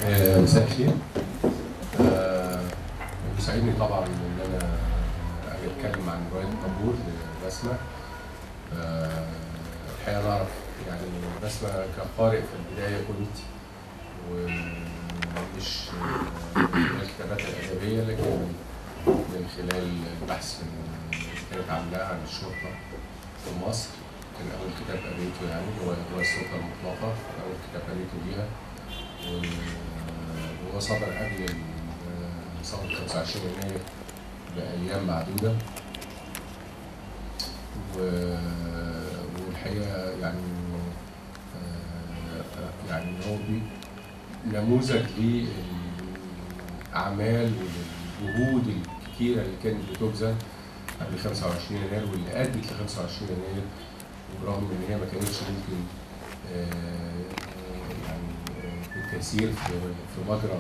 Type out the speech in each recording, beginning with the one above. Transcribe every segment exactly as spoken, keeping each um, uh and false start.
مساء الخير. يسعدني طبعا ان انا اجي اتكلم عن روايه طابور لبسمه. الحقيقه انا اعرف يعني بسمه كقارئ في البدايه كنت، ومش من الكتابات الادبيه، لكن من خلال البحث اللي كانت عاملاه عن الشرطه في مصر. كان اول كتاب قريته يعني هو هو السلطه المطلقه، اول كتاب قريته ليها، وهو صدر قبل ثورة خمسة وعشرين يناير بأيام معدودة. والحقيقة يعني يعني هو نموذج للأعمال والجهود الكتيرة اللي كانت بتبذل قبل خمسة وعشرين يناير واللي أدت ل خمسة وعشرين يناير، ورغم إن هي ما كانتش ممكن يعني بالتأثير في في مجرى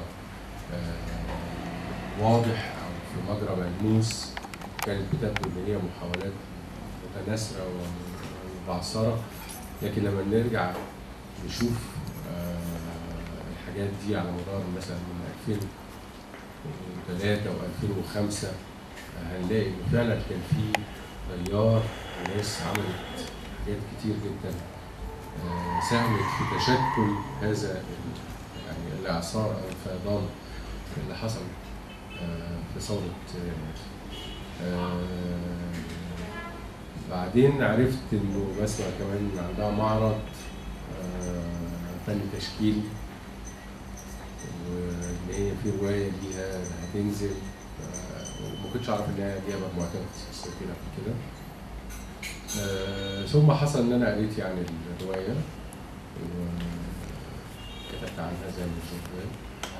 واضح او في مجرى ملموس، كانت بتبدو ان هي محاولات متناثره ومبعثره، لكن لما نرجع نشوف الحاجات دي على مدار مثلا من ألفين وثلاثة و ألفين وخمسة هنلاقي ان فعلا كان في تيار وناس عملت حاجات كتير جدا ساهمت في تشكل هذا يعني الاعصار او الفيضان اللي حصل في ثورة يناير. بعدين عرفت انه بسمة كمان عندها معرض فن تشكيلي، وان هي في رواية ليها هتنزل، وما كنتش اعرف انها ليها مجموعتين خصوصية كده قبل كده. ثم حصل ان انا قريت يعني الرواية وكتبت عنها زي ما شفت.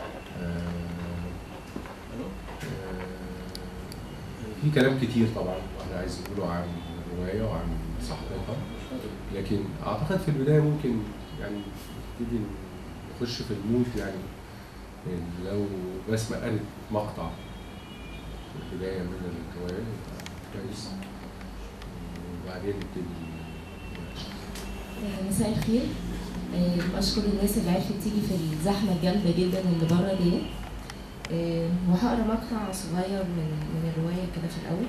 في كلام كتير طبعا واحنا عايزين نقوله عن الروايه وعن صاحبتها، لكن اعتقد في البدايه ممكن يعني نبتدي نخش في المود. يعني لو بسمة قرت مقطع في البدايه من الروايه كويس، وبعدين نبتدي. مساء الخير. بشكر الناس اللي عرفت تيجي في الزحمه الجامده جدا اللي بره دي، وهقرا مقطع صغير من من الروايه كده في الاول.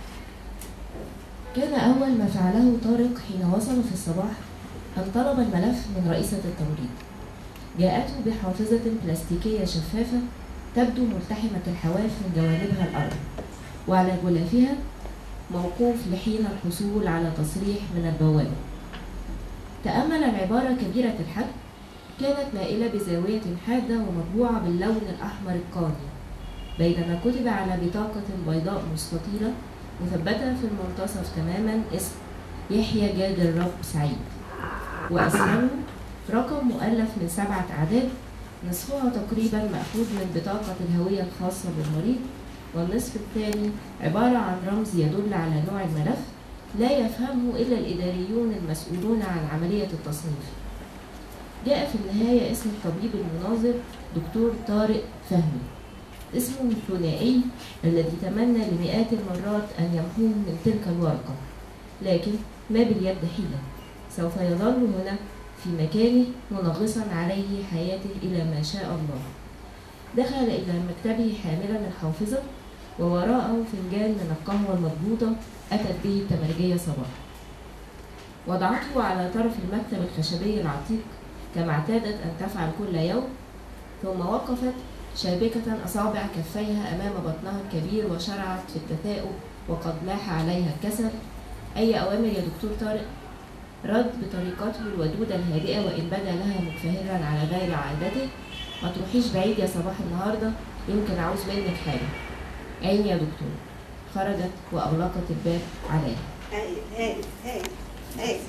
كان اول ما فعله طارق حين وصل في الصباح ان طلب الملف من رئيسه التمريض. جاءته بحافظه بلاستيكيه شفافه تبدو ملتحمه الحواف من جوانبها الارض، وعلى غلافها موقوف لحين الحصول على تصريح من البوابه. تامل العباره كبيره الحجم، كانت مائلة بزاوية حادة ومطبوعة باللون الأحمر القاني، بينما كتب على بطاقة بيضاء مستطيلة مثبتة في المنتصف تماما اسم يحيى جاد الرب سعيد، وأسفله رقم مؤلف من سبعة أعداد، نصفها تقريبا مأخوذ من بطاقة الهوية الخاصة بالمريض، والنصف الثاني عبارة عن رمز يدل على نوع الملف لا يفهمه إلا الإداريون المسؤولون عن عملية التصنيف. جاء في النهاية اسم الطبيب المناظر دكتور طارق فهمي، اسمه الثنائي الذي تمنى لمئات المرات أن يمحوه من تلك الورقة، لكن ما باليد حيلة، سوف يظل هنا في مكانه منغصا عليه حياته إلى ما شاء الله. دخل إلى مكتبه حاملا الحافظة، ووراءه فنجان من القهوة المضبوطة أتت به التمرجية صباح. وضعته على طرف المكتب الخشبي العتيق كما اعتادت أن تفعل كل يوم، ثم وقفت شابكة أصابع كفيها أمام بطنها الكبير وشرعت في التثاؤب وقد لاح عليها الكسل. أي أوامر يا دكتور طارق؟ رد بطريقته الودودة الهادئة وإن بدا لها متفهرا على غير عادته. ما تروحيش بعيد يا صباح النهاردة، يمكن عاوز منك حاجة. عين يا دكتور. خرجت وأغلقت الباب عليها. هاي هاي هاي هاي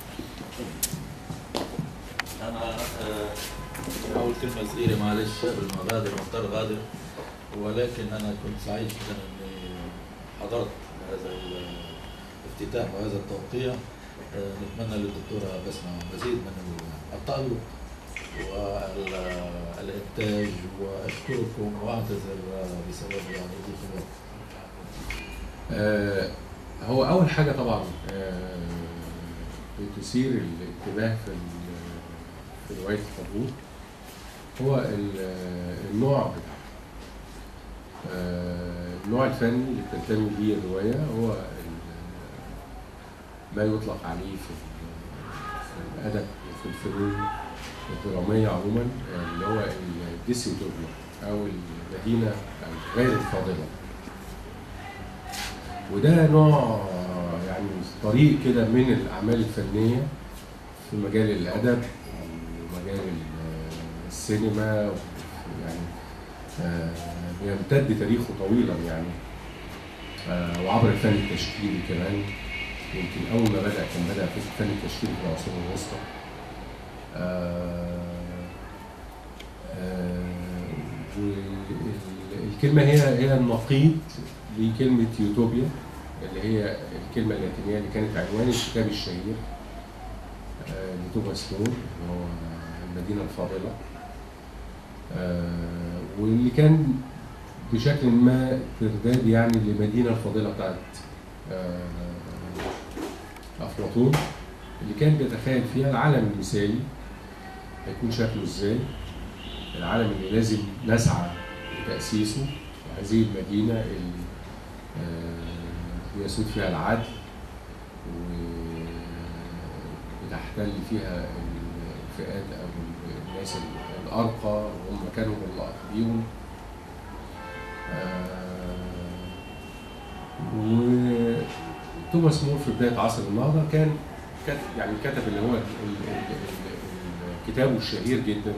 أنا أول كلمة صغيرة معلش قبل ما غادر مضطر غادر، ولكن أنا كنت سعيد جدا إني حضرت هذا الافتتاح وهذا التوقيع. نتمنى للدكتورة بسمة مزيد من التألق والإنتاج، وأشكركم وأعتذر بسبب يعني ضيق الوقت. آه هو أول حاجة طبعا آه بتثير الانتباه في في رواية طابور هو النوع بتاعه. النوع الفني اللي بتنتمي ليه الرواية هو ما يطلق عليه في الأدب وفي الفنون الدرامية عموما اللي هو الديسيوتوبيا أو المدينة غير الفاضلة. وده نوع يعني طريق كده من الأعمال الفنية في مجال الأدب ومجال السينما، يعني بيمتد تاريخه طويلا يعني، وعبر الفن التشكيلي كمان. يمكن أول ما بدأ كان بدأ في الفن التشكيلي في العصور الوسطى. والكلمة هي هي النقيض لكلمة يوتوبيا اللي هي الكلمة اللاتينية اللي كانت عنوان الكتاب الشهير لتوماس مور اللي هو المدينة الفاضلة، واللي كان بشكل ما ترداد يعني للمدينة الفاضلة بتاعت أفلاطون، اللي كان بيتخيل فيها العالم المثالي هيكون شكله ازاي، العالم اللي لازم نسعى لتأسيسه، وهذه المدينة اللي بيسود فيها العدل وبتحتل فيها الفئات أو الناس الأرقى وهم كانوا اللائق بيهم. وتوماس مور في بداية عصر النهضة كان كتب يعني كتب اللي هو كتابه الشهير جدا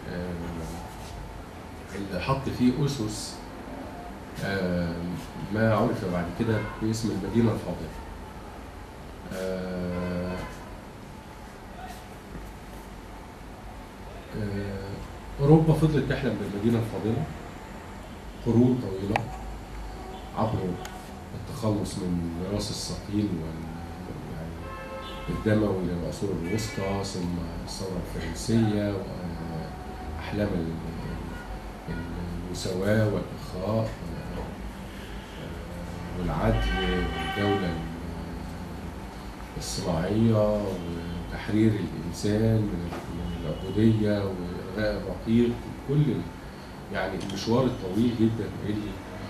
اللي حط فيه أسس ما عرف بعد كده باسم المدينة الفاضلة. أوروبا فضلت تحلم بالمدينة الفاضلة قرون طويلة عبر التخلص من ميراث الثقيل يعني الدموي للعصور الوسطى، ثم الثورة الفرنسية وأحلام المساواة والإخاء والعدل والدولة الصناعية وتحرير الإنسان من العبودية وإلغاء الرقيق، كل يعني المشوار الطويل جدا اللي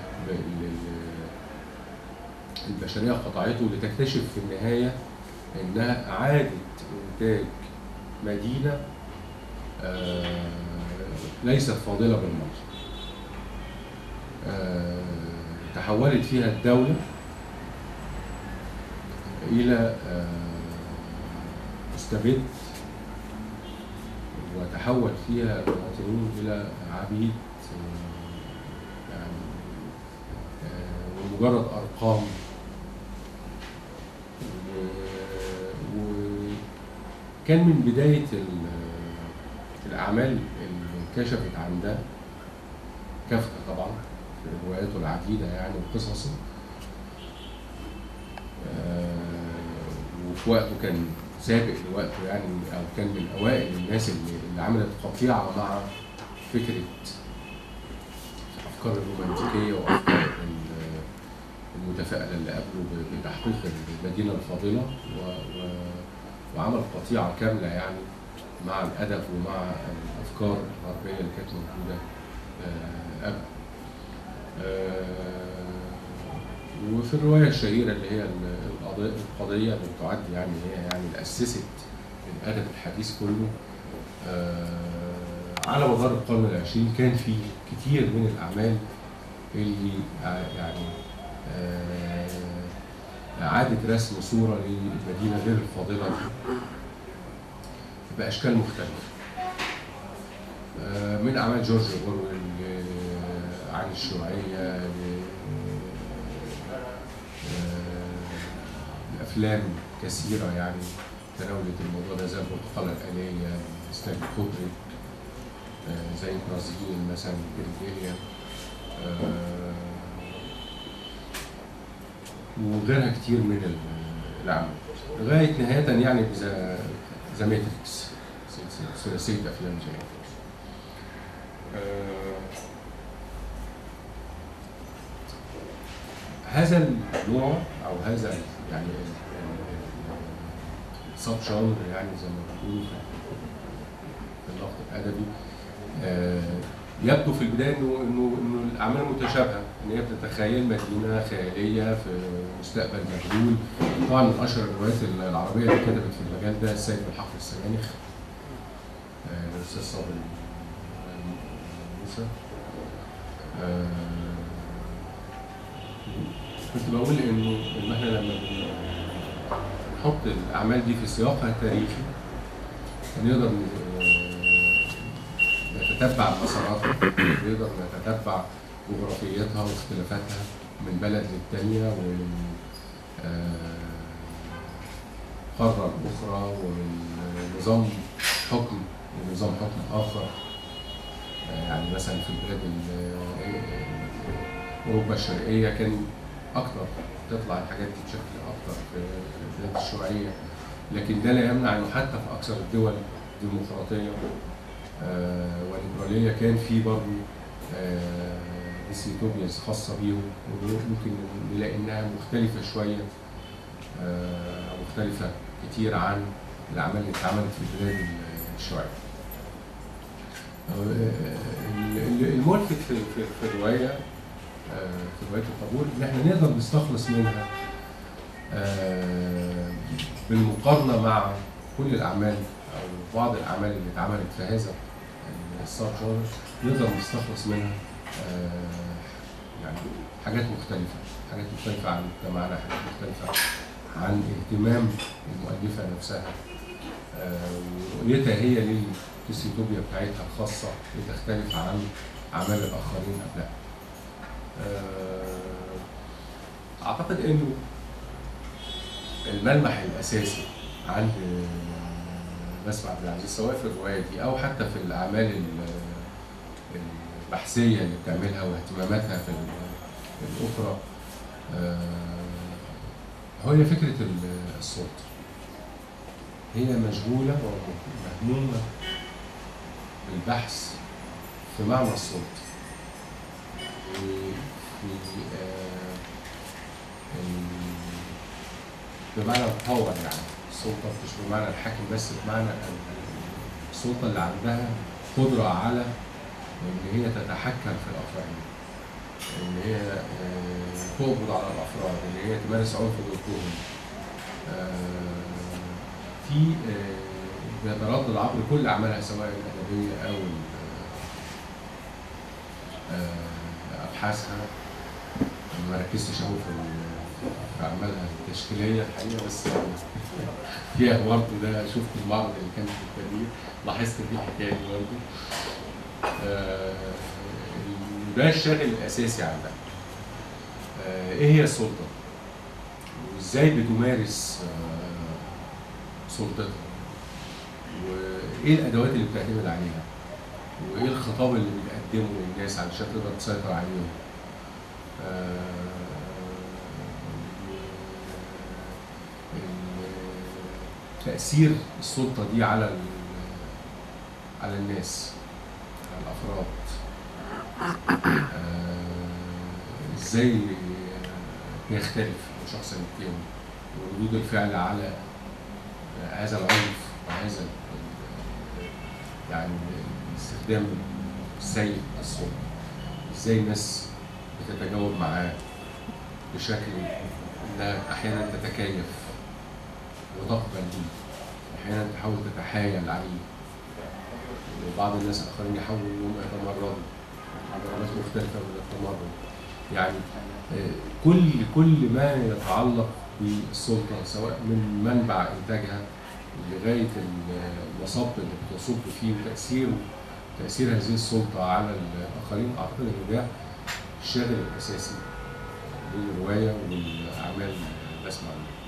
البشرية قطعته لتكتشف في النهاية إنها أعادت إنتاج مدينة ليست فاضلة بالمنظر. تحولت فيها الدولة إلى مستبد، وتحول فيها المواطنون إلى عبيد يعني ومجرد أرقام. وكان من بداية الأعمال اللي كشفت عن ده كافكا طبعا في رواياته العديدة يعني وقصصه، وفي وقته كان سابق لوقته يعني، أو كان من أوائل الناس اللي, اللي عملت قطيعة مع فكرة أفكار الرومانتيكية وأفكار المتفائلة اللي قبله بتحقيق المدينة الفاضلة، و... و... وعمل قطيعة كاملة يعني مع الأدب ومع الأفكار الغربية اللي كانت موجودة قبل. وفي الرواية الشهيرة اللي هي القضية اللي بتعد يعني هي يعني اللي أسست الأدب الحديث كله على مدار القرن العشرين، كان في كتير من الأعمال اللي يعني أعادت رسم صورة للمدينة غير الفاضلة بأشكال مختلفة، من أعمال جورج أورويل عن الشيوعية لأفلام كثيرة يعني تناولت الموضوع ده زي البرتقالة الآلية ستانلي كوبريك، زي برازيل مثلا بيرجيليا، وغيرها كتير من الأعمال لغاية نهاية يعني بذا ذا ماتريكس، ثلاثية أفلام زي آه هذا النوع أو هذا يعني السب جانر يعني زي ما بنقول في النقد الأدبي آه، يبدو في البدايه انه انه انه الاعمال متشابهه، ان هي بتتخيل مدينه خياليه في مستقبل مجهول. طبعا من اشهر الروايات العربيه اللي كتبت في المجال ده السيد من حفر السبانخ آه، الاستاذ صابر موسى. آه، كنت بقول انه ان احنا لما بنحط الاعمال دي في سياقها التاريخي نقدر نتتبع مساراتها، نقدر نتتبع جغرافيتها واختلافاتها من بلد للتانية، ومن قارة لأخرى، ومن نظام حكم لنظام حكم آخر. يعني مثلا في البلاد أوروبا الشرقية كان أكثر تطلع الحاجات دي بشكل أكثر في البلاد الشيوعية، لكن ده لا يمنع إنه حتى في أكثر الدول الديمقراطية آه والليبرالية كان في برضه آه ديستوبياز خاصة بيهم، وممكن نلاقي إنها مختلفة شوية آه مختلفة كتير عن الأعمال اللي اتعملت في البلاد الشيوعية. الملفت في في في الرواية آه في رواية القبول إن إحنا نقدر نستخلص منها آه بالمقارنة مع كل الأعمال أو بعض الأعمال اللي اتعملت في هذا السب جانر، نقدر نستخلص منها آه يعني حاجات مختلفة، حاجات مختلفة عن مجتمعنا، حاجات مختلفة عن اهتمام المؤلفة نفسها آه ورؤيتها هي للديستوبيا بتاعتها الخاصة اللي تختلف عن أعمال الآخرين قبلها. آه أعتقد إنه الملمح الأساسي عند بسمة عبد العزيز سواء في الرواية دي أو حتى في الأعمال البحثية اللي بتعملها واهتماماتها في الأخرى هي فكرة الصوت. هي مشغولة ومهمومة بالبحث في معنى الصوت، في بمعنى الباور، يعني السلطة مش بمعنى الحاكم بس، بمعنى السلطة اللي عندها قدرة على إن هي تتحكم في الآخرين، إن هي تقبض على الأفراد، إن هي تمارس عنف ضدهم. في بيتردد عبر كل أعمالها سواء الأدبية أو أبحاثها. ما ركزتش أوي في أعمالها التشكيلية الحقيقة، بس فيها برضه ده شفت المعرض اللي كان في التدريب لاحظت دي حكاية برضه. آه ده الشاغل الأساسي عندها. آه إيه هي السلطة؟ وإزاي بتمارس آه سلطتها؟ وإيه الأدوات اللي بتعتمد عليها؟ وإيه الخطاب اللي بتقدمه للناس علشان تقدر تسيطر عليهم؟ آه تأثير السلطة دي على على الناس، على الأفراد. آه، إزاي بيختلف من شخص للتاني، وردود الفعل على هذا العنف وهذا يعني الاستخدام السيء للسلطة. إزاي الناس بتتجاوب معاه بشكل إنها أحيانا تتكيف وتقبل بيه، احيانا تحاول تتحايل عليه، وبعض الناس الاخرين يحاولوا انهم يتمردوا درجات مختلفه من التمرد. يعني كل كل ما يتعلق بالسلطه سواء من منبع انتاجها لغايه المصب اللي بتصب فيه وتاثير تاثير هذه السلطه على الاخرين، اعتقد ان ده الشاغل الاساسي للروايه والاعمال اللي بسمع عنها.